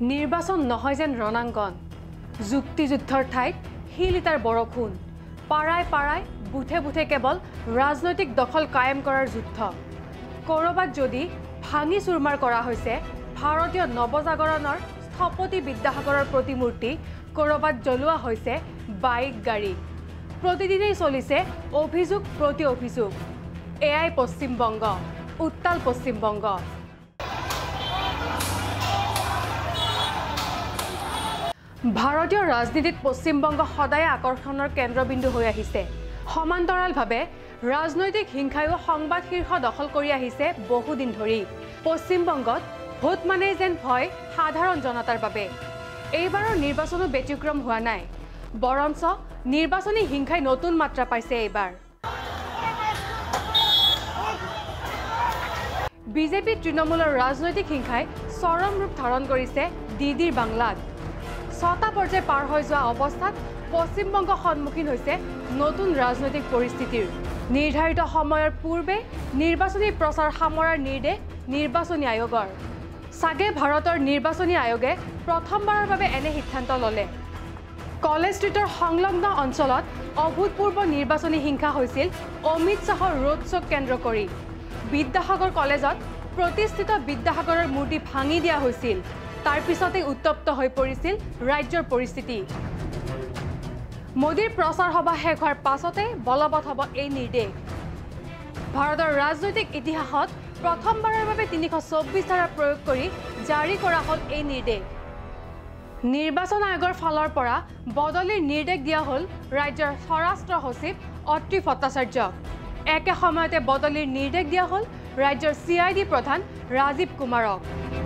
নিৰ্বাচন নহয় যেন ৰণাঙ্গন যুক্তিযুদ্ধৰ ঠাইত হিলিতাৰ বৰষুণ পাৰাই পাৰাই বুথে বুথে কেৱল ৰাজনৈতিক দখল কায়েম কৰাৰ যুদ্ধ কৰবাত যদি ভাঙি চুৰমাৰ কৰা হৈছে ভাৰতীয় নৱজাগৰণৰ স্থপতি বিদ্যাসাগৰৰ প্ৰতিমূৰ্তি কৰবাত জ্বলোৱা হৈছে বাইক গাড়ী প্ৰতিদিনেই চলিছে অভিযোগ প্ৰতি অভিযোগ এআই পশ্চিমবংগ উত্তাল পশ্চিমবংগ ভাৰতীয় ৰাজনীতিত পশ্চিমবংগ সদায় আকৰ্ষণৰ কেন্দ্ৰবিন্দু হৈ আহিছে সমান্তৰালভাৱে ৰাজনৈতিক হিংসায়ো সংবাদ শীৰ্ষ দখল কৰি আহিছে বহুদিন ধৰি পশ্চিমবংগত ভোট মানে যেন ভয় সাধাৰণ জনতাৰ বাবে এইবাৰৰ নিৰ্বাচনো ব্যতিক্ৰম হোৱা নাই বৰঞ্চ নিৰ্বাচনী হিংসাই নতুন মাত্ৰা পাইছে এইবাৰ বিজেপি তৃণমূলৰ ৰাজনৈতিক হিংসাই চৰম ৰূপ ধাৰণ কৰিছে ডিডিৰ বাংলাত ছটা পৰ্যায় পাৰ হৈ যোৱা অৱস্থাত পশ্চিমবংগ সন্মুখীন হৈছে নতুন ৰাজনৈতিক পৰিস্থিতিৰ নিৰ্ধাৰিত সময়ৰ পূৰ্বে নিৰ্বাচনী প্ৰচাৰ সামৰাৰ নিৰ্দেশ নিৰ্বাচনী আয়োগৰ সাগে ভাৰতৰ নিৰ্বাচনী আয়োগে প্ৰথমবাৰৰ বাবে এনে সিদ্ধান্ত ল'লে কলেজ ষ্ট্ৰীটৰ সংলগ্ন অঞ্চলত অভূতপূৰ্ব নিৰ্বাচনী হিংসা হৈছিল অমিত শ্বাহৰ ৰোড শ্ব'ক কেন্দ্ৰ কৰি বিদ্যাসাগৰ কলেজত প্ৰতিষ্ঠিত বিদ্যাসাগৰৰ মূৰ্তি ভাঙি দিয়া হৈছিল তাৰ পিছতে উত্তপ্ত হৈ পৰিছিল ৰাজ্যৰ পৰিস্থিতি মোদীৰ প্ৰচাৰ সভা শেষ হোৱাৰ পাছতে বলবৎ হ'ব এই নিৰ্দেশ ভাৰতৰ ৰাজনৈতিক ইতিহাসত প্ৰথমবাৰৰ বাবে ৩২৪ ধাৰা প্ৰয়োগ কৰি জাৰি কৰা হ'ল এই নিৰ্দেশ নিৰ্বাচন আয়োগৰ ফালৰ পৰা বদলিৰ নিৰ্দেশ দিয়া হ'ল ৰাজ্যৰ স্বৰাষ্ট্ৰ সচিব অত্ৰি ভট্টাচাৰ্যক একে সময়তে বদলিৰ নিৰ্দেশ দিয়া হ'ল ৰাজ্যৰ CID প্ৰধান ৰাজীৱ কুমাৰক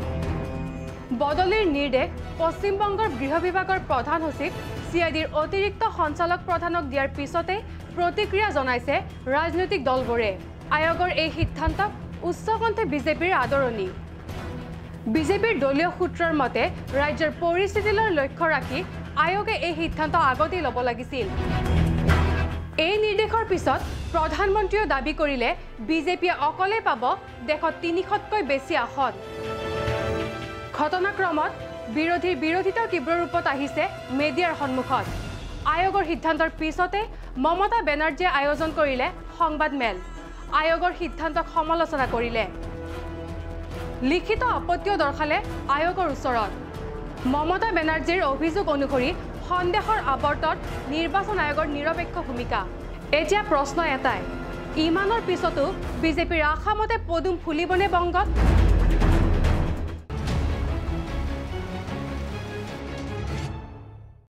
বদলিৰ নিৰ্দেশ পশ্চিমবংগৰ গৃহ বিভাগৰ প্ৰধান সচিব CIDৰ অতিৰিক্ত সঞ্চালক প্ৰধানক দিয়াৰ পিছতে প্ৰতিক্ৰিয়া জনাইছে ৰাজনৈতিক দলবোৰে আয়োগৰ এই সিদ্ধান্তক উচ্চকণ্ঠে বিজেপিৰ আদৰণি বিজেপিৰ দলীয় সূত্ৰৰ মতে ৰাজ্যৰ পৰিস্থিতিলৈ লক্ষ্য ৰাখি আয়োগে এই সিদ্ধান্ত আগতেই ল'ব লাগিছিল এই নিৰ্দেশৰ পিছত প্ৰধানমন্ত্ৰীয়ে দাবী কৰিলে বিজেপিয়ে অকলে পাব দেশত ৩০০তকৈ বেছি আসন ঘটনাক্ৰমত বিৰোধীৰ বিৰোধিতা তীব্ৰ ৰূপত আহিছে মেডিয়াৰ সন্মুখত আয়োগৰ সিদ্ধান্তৰ পিছতে মমতা বেনাৰ্জীয়ে আয়োজন কৰিলে সংবাদমেল আয়োগৰ সিদ্ধান্তক সমালোচনা কৰিলে লিখিত আপত্তিও দৰ্শালে আয়োগৰ ওচৰত মমতা বেনাৰ্জীৰ অভিযোগ অনুসৰি সন্দেহৰ আৱৰ্তত নিৰ্বাচন আয়োগৰ নিৰপেক্ষ ভূমিকা এতিয়া প্ৰশ্ন এটাই ইমানৰ পিছতো বিজেপিৰ আশামতে পদুম ফুলিবনে বংগত